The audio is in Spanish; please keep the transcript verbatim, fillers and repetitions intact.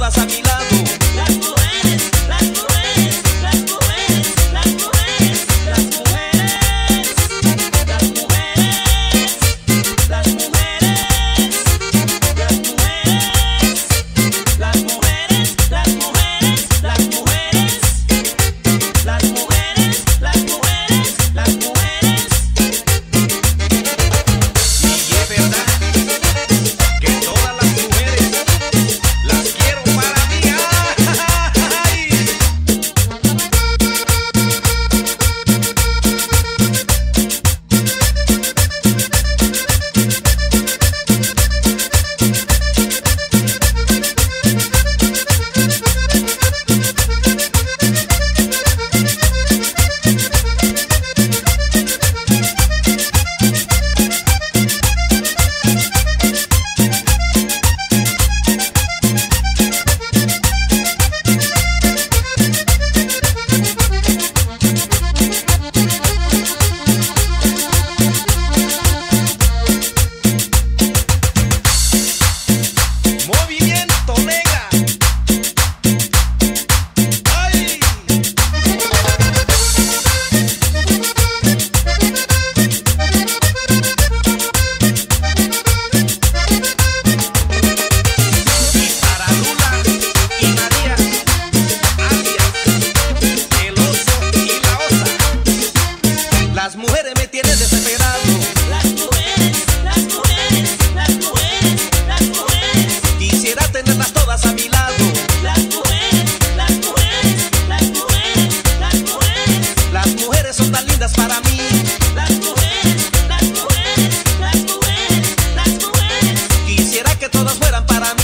todas a mi lado. Las mujeres, las mujeres, las mujeres, las mujeres, las mujeres, las mujeres, las mujeres, las mujeres, las mujeres, las mujeres, las mujeres, las mujeres, las mujeres, las mujeres. Y es verdad que todas las mujeres las quiero para mí. ¡Ay! Movimiento negra. ¡Ay! Y para Lula y María, alias el oso y la osa, las mujeres me tienen desesperado. Las mujeres, las mujeres, las mujeres, las mujeres, Quisiera tenerlas todas a mi lado. las mujeres, las mujeres, las mujeres, las mujeres, Las mujeres son tan lindas para mí. las mujeres, las mujeres, las mujeres, las mujeres. Quisiera que todas fueran para mí.